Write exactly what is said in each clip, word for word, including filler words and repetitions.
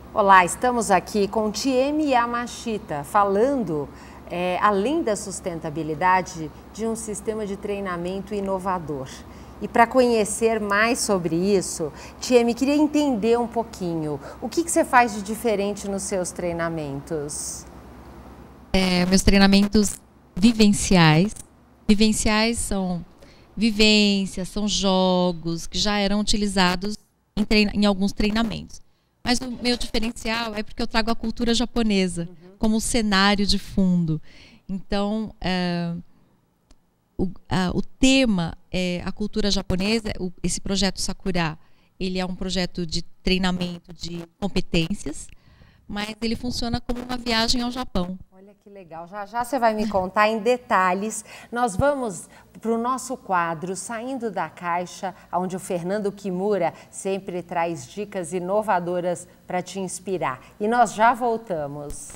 Olá, estamos aqui com Tiemi Yamashita, falando, é, além da sustentabilidade, de um sistema de treinamento inovador. E para conhecer mais sobre isso, Tiemi, queria entender um pouquinho, o que, que você faz de diferente nos seus treinamentos? É, meus treinamentos vivenciais, vivenciais são vivências, são jogos que já eram utilizados em, treina, em alguns treinamentos. Mas o meu diferencial é porque eu trago a cultura japonesa uhum. como cenário de fundo. Então, é, o, a, o tema é a cultura japonesa. O, esse projeto Sakura, ele é um projeto de treinamento de competências, mas ele funciona como uma viagem ao Japão. Olha que legal, já já você vai me contar em detalhes. Nós vamos para o nosso quadro Saindo da Caixa, onde o Fernando Kimura sempre traz dicas inovadoras para te inspirar. E nós já voltamos.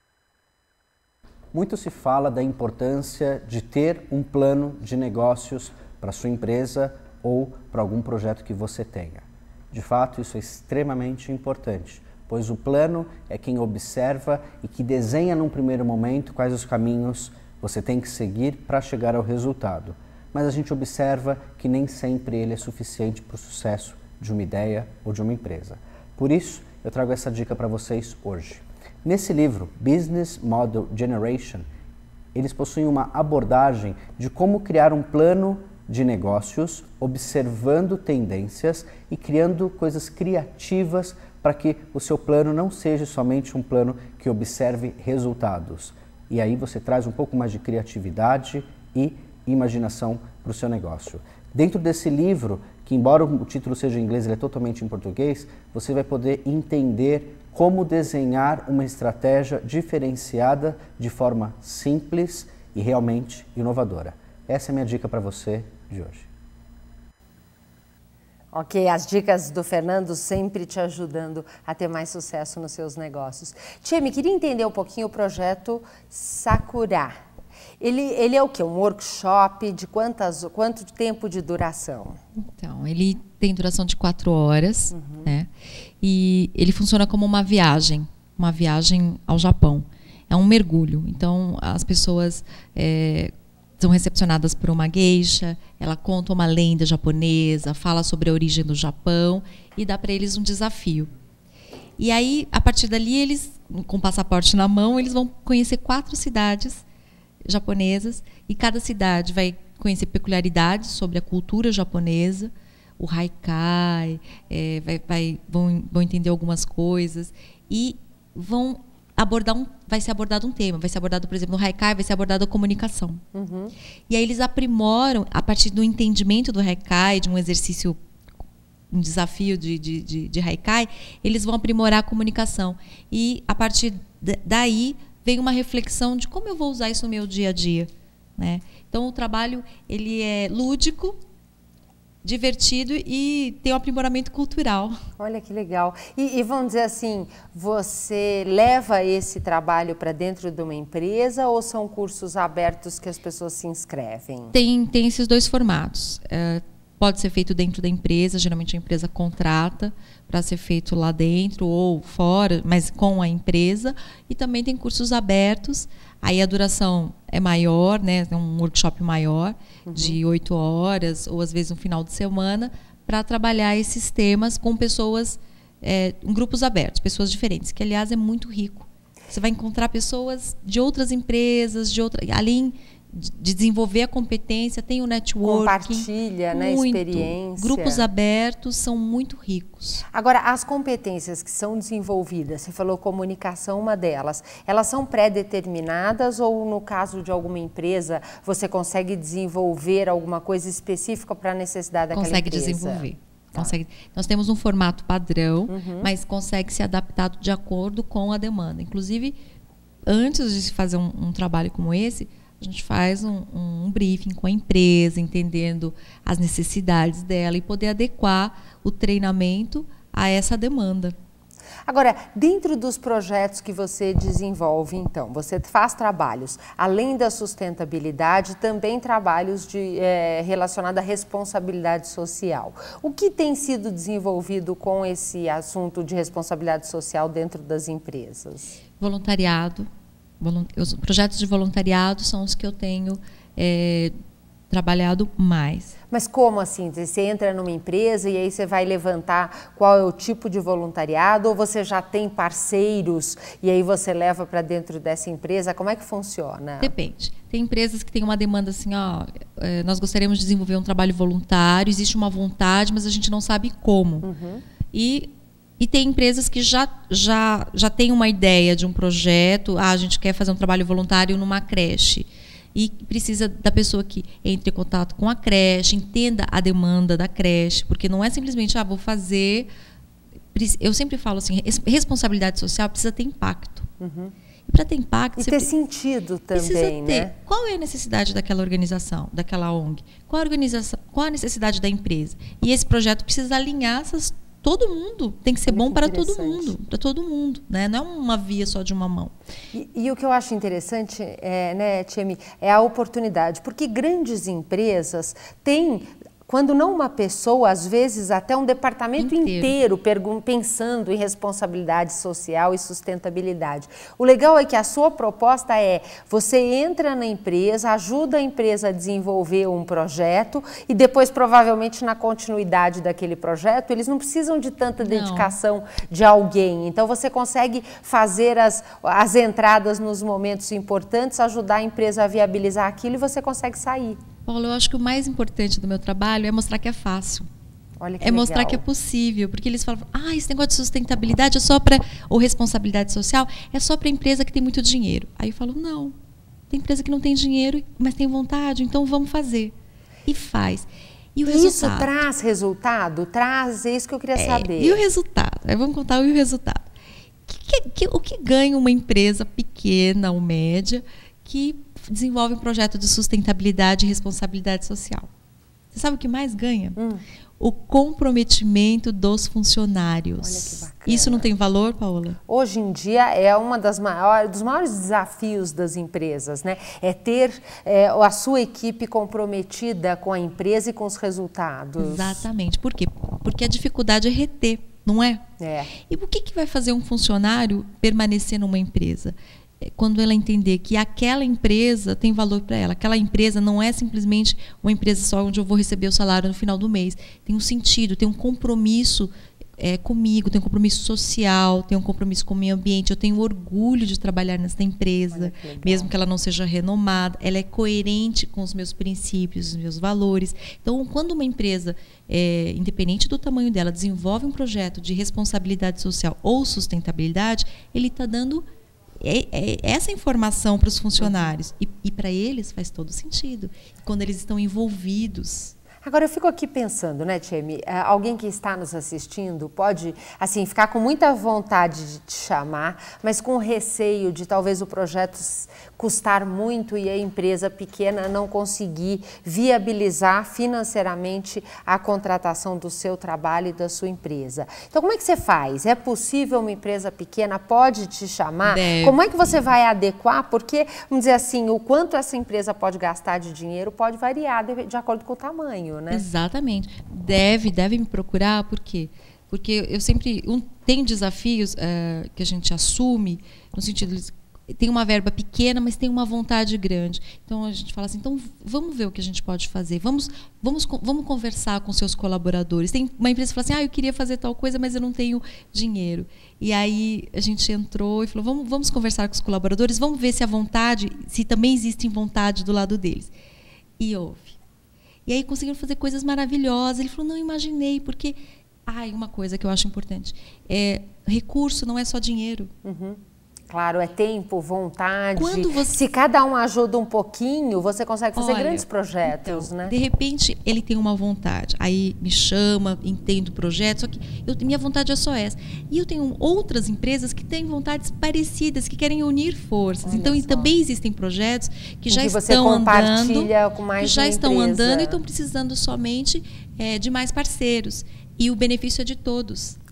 Muito se fala da importância de ter um plano de negócios para sua empresa ou para algum projeto que você tenha. De fato, isso é extremamente importante, pois o plano é quem observa e que desenha num primeiro momento quais os caminhos você tem que seguir para chegar ao resultado. Mas a gente observa que nem sempre ele é suficiente para o sucesso de uma ideia ou de uma empresa. Por isso, eu trago essa dica para vocês hoje. Nesse livro, Business Model Generation, eles possuem uma abordagem de como criar um plano de negócios, observando tendências e criando coisas criativas para que o seu plano não seja somente um plano que observe resultados. E aí você traz um pouco mais de criatividade e imaginação para o seu negócio. Dentro desse livro, que embora o título seja em inglês, ele é totalmente em português, você vai poder entender como desenhar uma estratégia diferenciada de forma simples e realmente inovadora. Essa é a minha dica para você de hoje. Ok, as dicas do Fernando sempre te ajudando a ter mais sucesso nos seus negócios. Tiemi, queria entender um pouquinho o projeto Sakura. Ele, ele é o quê? Um workshop de quantas, quanto tempo de duração? Então, ele tem duração de quatro horas, uhum. né? E ele funciona como uma viagem, uma viagem ao Japão. É um mergulho. Então, as pessoas é, são recepcionadas por uma geisha, ela conta uma lenda japonesa, fala sobre a origem do Japão e dá para eles um desafio. E aí, a partir dali, eles, com o passaporte na mão, eles vão conhecer quatro cidades japonesas e cada cidade vai conhecer peculiaridades sobre a cultura japonesa, o haikai, é, vai, vai, vão, vão entender algumas coisas e vão abordar um, vai ser abordado um tema, vai ser abordado, por exemplo, no haikai, vai ser abordado a comunicação. Uhum. E aí eles aprimoram, a partir do entendimento do haikai, de um exercício, um desafio de, de, de, de haikai, eles vão aprimorar a comunicação. E a partir daí vem uma reflexão de como eu vou usar isso no meu dia a dia, né? Então o trabalho ele é lúdico, divertido e tem um aprimoramento cultural. Olha que legal. E, e vamos dizer assim, você leva esse trabalho para dentro de uma empresa ou são cursos abertos que as pessoas se inscrevem? Tem, tem esses dois formatos. É, pode ser feito dentro da empresa, geralmente a empresa contrata para ser feito lá dentro ou fora, mas com a empresa. E também tem cursos abertos, aí a duração é maior, né, é um workshop maior, uhum. de oito horas, ou às vezes um final de semana, para trabalhar esses temas com pessoas, é, em grupos abertos, pessoas diferentes, que aliás é muito rico. Você vai encontrar pessoas de outras empresas, de outra, além de desenvolver a competência, tem o networking. Compartilha, né, experiência. Grupos abertos são muito ricos. Agora, as competências que são desenvolvidas, você falou comunicação, uma delas, elas são pré-determinadas ou no caso de alguma empresa, você consegue desenvolver alguma coisa específica para a necessidade daquela consegue empresa? Consegue desenvolver. Tá. Consegue. Nós temos um formato padrão, uhum. mas consegue ser adaptado de acordo com a demanda. Inclusive, antes de se fazer um, um trabalho como esse, a gente faz um, um briefing com a empresa, entendendo as necessidades dela e poder adequar o treinamento a essa demanda. Agora, dentro dos projetos que você desenvolve, então, você faz trabalhos, além da sustentabilidade, também trabalhos de, é, relacionados à responsabilidade social. O que tem sido desenvolvido com esse assunto de responsabilidade social dentro das empresas? Voluntariado. Os projetos de voluntariado são os que eu tenho é, trabalhado mais. Mas como assim? Você entra numa empresa e aí você vai levantar qual é o tipo de voluntariado, ou você já tem parceiros e aí você leva para dentro dessa empresa? Como é que funciona? Depende. Tem empresas que têm uma demanda assim, ó, nós gostaríamos de desenvolver um trabalho voluntário, existe uma vontade, mas a gente não sabe como. Uhum. E, e tem empresas que já, já, já têm uma ideia de um projeto, ah, a gente quer fazer um trabalho voluntário numa creche. E precisa da pessoa que entre em contato com a creche, entenda a demanda da creche, porque não é simplesmente, ah, vou fazer... Eu sempre falo assim, responsabilidade social precisa ter impacto. Uhum. E para ter impacto... E ter sentido também, ter, né? Qual é a necessidade daquela organização, daquela O N G? Qual a, organização, qual a necessidade da empresa? E esse projeto precisa alinhar essas... Todo mundo tem que ser Olha bom que para todo mundo, para todo mundo, né? Não é uma via só de uma mão. E, e o que eu acho interessante, é, né, Tchemi, é a oportunidade, porque grandes empresas têm, quando não uma pessoa, às vezes até um departamento inteiro, inteiro pensando em responsabilidade social e sustentabilidade. O legal é que a sua proposta é, você entra na empresa, ajuda a empresa a desenvolver um projeto e depois, provavelmente, na continuidade daquele projeto, eles não precisam de tanta não. dedicação de alguém. Então, você consegue fazer as, as entradas nos momentos importantes, ajudar a empresa a viabilizar aquilo e você consegue sair. Paulo, eu acho que o mais importante do meu trabalho é mostrar que é fácil. Olha que é legal. Mostrar que é possível, porque eles falam, ah, esse negócio de sustentabilidade é só para, ou responsabilidade social, é só para empresa que tem muito dinheiro. Aí eu falo, não, tem empresa que não tem dinheiro, mas tem vontade, então vamos fazer. E faz. E o isso resultado? traz resultado? Traz, é isso que eu queria é, saber. E o resultado? Aí vamos contar o resultado. Que, que, o que ganha uma empresa pequena ou média que desenvolve um projeto de sustentabilidade e responsabilidade social? Você sabe o que mais ganha? Hum. O comprometimento dos funcionários. Olha que bacana. Isso não tem valor, Paola? Hoje em dia é uma das maiores, dos maiores desafios das empresas, né? É ter é, a sua equipe comprometida com a empresa e com os resultados. Exatamente. Por quê? Porque a dificuldade é reter, não é? É. E o que, que vai fazer um funcionário permanecer numa empresa? Quando ela entender que aquela empresa tem valor para ela. Aquela empresa não é simplesmente uma empresa só onde eu vou receber o salário no final do mês. Tem um sentido, tem um compromisso é, comigo, tem um compromisso social, tem um compromisso com o meio ambiente. Eu tenho orgulho de trabalhar nessa empresa, que mesmo que ela não seja renomada. Ela é coerente com os meus princípios, os meus valores. Então, quando uma empresa, é, independente do tamanho dela, desenvolve um projeto de responsabilidade social ou sustentabilidade, ele está dando... É, é essa informação para os funcionários. E, e para eles faz todo sentido. Quando eles estão envolvidos. Agora, eu fico aqui pensando, né, Tchemi? Alguém que está nos assistindo pode, assim, ficar com muita vontade de te chamar, mas com receio de talvez o projeto custar muito e a empresa pequena não conseguir viabilizar financeiramente a contratação do seu trabalho e da sua empresa. Então, como é que você faz? É possível uma empresa pequena pode te chamar? Deve. Como é que você vai adequar? Porque, vamos dizer assim, o quanto essa empresa pode gastar de dinheiro pode variar de, de acordo com o tamanho, né? Exatamente. Deve, deve me procurar, por quê? Porque eu sempre um, tenho desafios uh, que a gente assume, no sentido de tem uma verba pequena, mas tem uma vontade grande. Então a gente fala assim, então vamos ver o que a gente pode fazer, vamos, vamos, vamos conversar com seus colaboradores. Tem uma empresa que fala assim, ah, eu queria fazer tal coisa, mas eu não tenho dinheiro. E aí a gente entrou e falou, vamos, vamos conversar com os colaboradores, vamos ver se a vontade, se também existe vontade do lado deles. E houve. E aí conseguiram fazer coisas maravilhosas. Ele falou, não imaginei, porque... Ai, uma coisa que eu acho importante, é, recurso não é só dinheiro. Uhum. Claro, é tempo, vontade. Quando você... Se cada um ajuda um pouquinho, você consegue fazer Olha, grandes projetos, então, né? De repente, ele tem uma vontade. Aí me chama, entendo o projeto, só que eu, minha vontade é só essa. E eu tenho outras empresas que têm vontades parecidas, que querem unir forças. Olha então, só. Também existem projetos que em já que você estão compartilha andando, com mais que já estão empresa. andando e estão precisando somente é, de mais parceiros. E o benefício é de todos.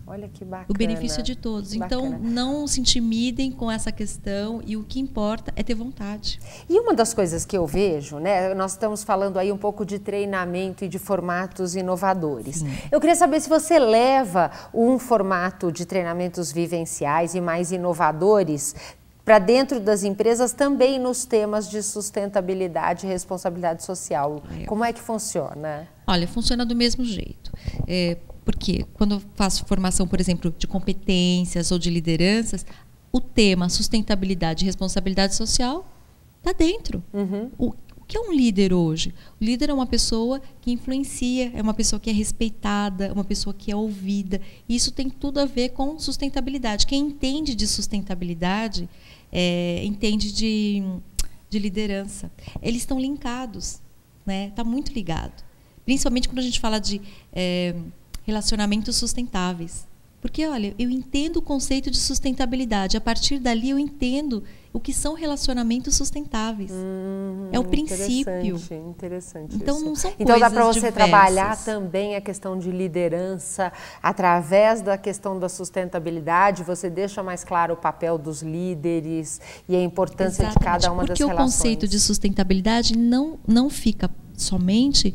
Olha que bacana. O benefício é de todos. Então, Bacana. não se intimidem com essa questão e o que importa é ter vontade. E uma das coisas que eu vejo, né, nós estamos falando aí um pouco de treinamento e de formatos inovadores. Sim. Eu queria saber se você leva um formato de treinamentos vivenciais e mais inovadores para dentro das empresas também nos temas de sustentabilidade e responsabilidade social. É. Como é que funciona? Olha, funciona do mesmo jeito. É, porque quando eu faço formação, por exemplo, de competências ou de lideranças, o tema sustentabilidade e responsabilidade social está dentro. Uhum. O, o que é um líder hoje? O líder é uma pessoa que influencia, é uma pessoa que é respeitada, é uma pessoa que é ouvida. E isso tem tudo a ver com sustentabilidade. Quem entende de sustentabilidade é, entende de, de liderança. Eles estão linkados, né? Está muito ligado. Principalmente quando a gente fala de é, relacionamentos sustentáveis. Porque, olha, eu entendo o conceito de sustentabilidade. A partir dali, eu entendo o que são relacionamentos sustentáveis. Hum, é o princípio. Interessante, interessante então, isso. Não são então, coisas dá para você diversas. trabalhar também a questão de liderança através da questão da sustentabilidade. Você deixa mais claro o papel dos líderes e a importância Exatamente, de cada uma das relações. Porque o conceito de sustentabilidade não, não fica somente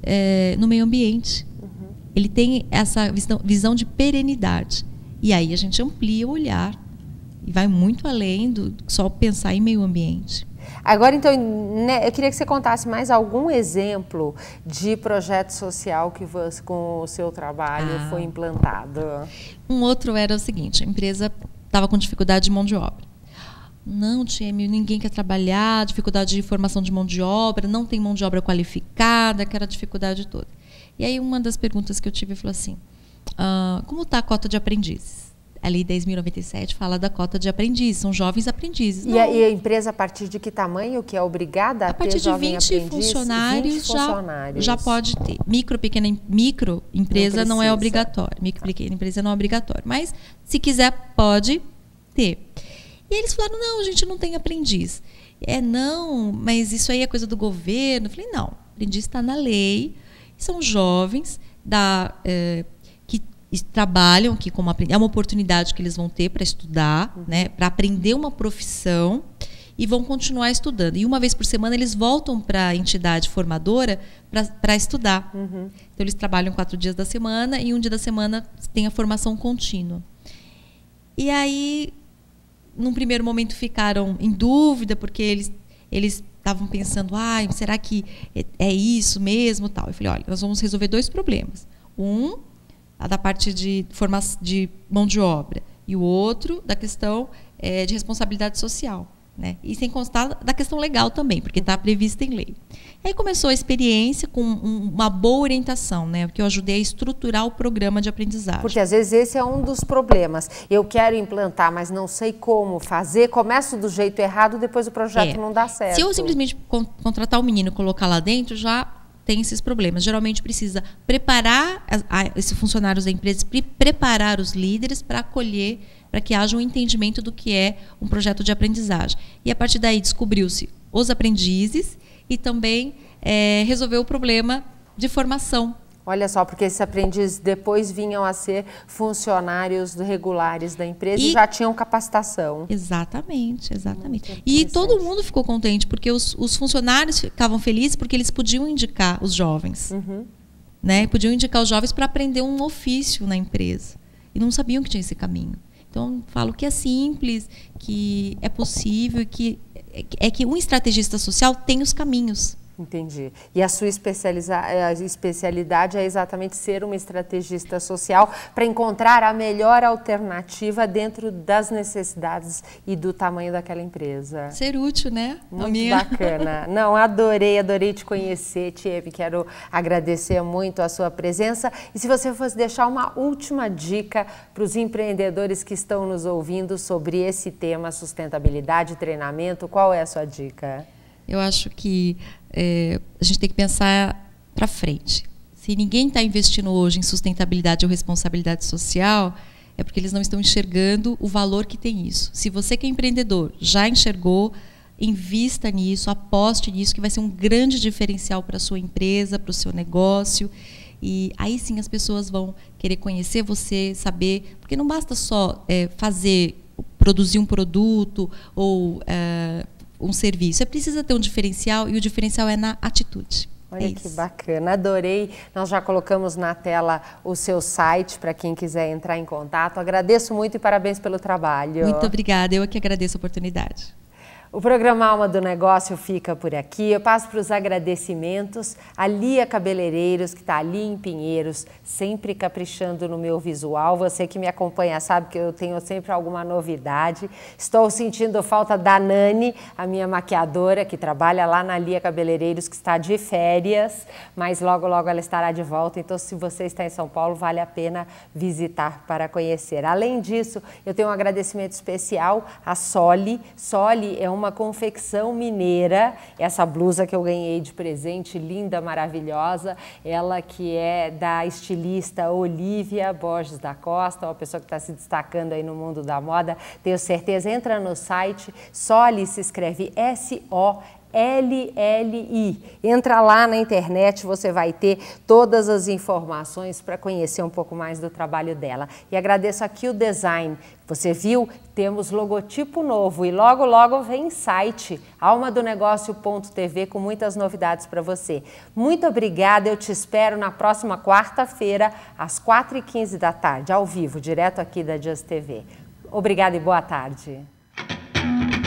é, no meio ambiente. Ele tem essa visão, visão de perenidade. E aí a gente amplia o olhar e vai muito além do só pensar em meio ambiente. Agora, então, né, eu queria que você contasse mais algum exemplo de projeto social que você, com o seu trabalho ah. foi implantado. Um outro era o seguinte, a empresa estava com dificuldade de mão de obra. Não, T M, ninguém quer trabalhar, dificuldade de formação de mão de obra, não tem mão de obra qualificada, aquela dificuldade toda. E aí uma das perguntas que eu tive falou assim, ah, como está a cota de aprendizes? A Lei dez mil e noventa e sete fala da cota de aprendizes, são jovens aprendizes. E a, e a empresa a partir de que tamanho que é obrigada a, a ter partir de vinte funcionários, vinte funcionários. Já, já pode ter. Micro, pequena micro empresa não, não é obrigatório. Micro, pequena empresa não é obrigatório. Mas se quiser, pode ter. E eles falaram, não, a gente não tem aprendiz. É, não, mas isso aí é coisa do governo. Eu falei, não, aprendiz está na lei. São jovens da, eh, que trabalham aqui como aprendiz. É uma oportunidade que eles vão ter para estudar, uhum. né, para aprender uma profissão e vão continuar estudando. E uma vez por semana eles voltam para a entidade formadora para estudar. Uhum. Então eles trabalham quatro dias da semana e um dia da semana tem a formação contínua. E aí, num primeiro momento, ficaram em dúvida, porque eles... eles estavam pensando, ah, será que é isso mesmo? Tal. Eu falei, olha, nós vamos resolver dois problemas. Um, a da parte de, formação, de mão de obra, e o outro, da questão é, de responsabilidade social. Né? E sem constar da questão legal também, porque está prevista em lei. Aí começou a experiência com um, uma boa orientação, né? Porque eu ajudei a estruturar o programa de aprendizagem. Porque às vezes esse é um dos problemas. Eu quero implantar, mas não sei como fazer, começo do jeito errado, depois o projeto é. não dá certo. Se eu simplesmente contratar o menino e colocar lá dentro, já tem esses problemas. Geralmente precisa preparar a, a, esses funcionários da empresa, pre preparar os líderes para acolher, para que haja um entendimento do que é um projeto de aprendizagem. E a partir daí descobriu-se os aprendizes e também é, resolveu o problema de formação. Olha só, porque esses aprendizes depois vinham a ser funcionários regulares da empresa e, e já tinham capacitação. Exatamente, exatamente. E todo mundo ficou contente, porque os, os funcionários ficavam felizes porque eles podiam indicar os jovens. Uhum. Né? Podiam indicar os jovens para aprender um ofício na empresa. E não sabiam que tinha esse caminho. Então, falo que é simples, que é possível, que é que um estrategista social tem os caminhos. Entendi. E a sua a especialidade é exatamente ser uma estrategista social para encontrar a melhor alternativa dentro das necessidades e do tamanho daquela empresa. Ser útil, né? Muito minha... bacana. Não, adorei, adorei te conhecer, Tieme. Quero agradecer muito a sua presença. E se você fosse deixar uma última dica para os empreendedores que estão nos ouvindo sobre esse tema, sustentabilidade, treinamento, qual é a sua dica? Eu acho que é, a gente tem que pensar para frente. Se ninguém está investindo hoje em sustentabilidade ou responsabilidade social, é porque eles não estão enxergando o valor que tem isso. Se você que é empreendedor já enxergou, invista nisso, aposte nisso, que vai ser um grande diferencial para a sua empresa, para o seu negócio. E aí sim as pessoas vão querer conhecer você, saber, porque não basta só é, fazer, produzir um produto ou é, um serviço, é preciso ter um diferencial e o diferencial é na atitude. Olha é que bacana, adorei. Nós já colocamos na tela o seu site para quem quiser entrar em contato. Agradeço muito e parabéns pelo trabalho. Muito obrigada, eu é que agradeço a oportunidade. O programa Alma do Negócio fica por aqui. Eu passo para os agradecimentos. A Lia Cabeleireiros, que está ali em Pinheiros, sempre caprichando no meu visual. Você que me acompanha sabe que eu tenho sempre alguma novidade. Estou sentindo falta da Nani, a minha maquiadora, que trabalha lá na Lia Cabeleireiros, que está de férias, mas logo, logo ela estará de volta. Então, se você está em São Paulo, vale a pena visitar para conhecer. Além disso, eu tenho um agradecimento especial à Soli. Soli é uma uma confecção mineira, essa blusa que eu ganhei de presente, linda, maravilhosa, ela que é da estilista Olivia Borges da Costa, uma pessoa que está se destacando aí no mundo da moda, tenho certeza, entra no site, Soli se escreve S O L L I. Entra lá na internet, você vai ter todas as informações para conhecer um pouco mais do trabalho dela. E agradeço aqui o design. Você viu? Temos logotipo novo e logo, logo vem site alma do negócio ponto t v com muitas novidades para você. Muito obrigada, eu te espero na próxima quarta-feira, às quatro e quinze da tarde, ao vivo, direto aqui da Just T V. Obrigada e boa tarde.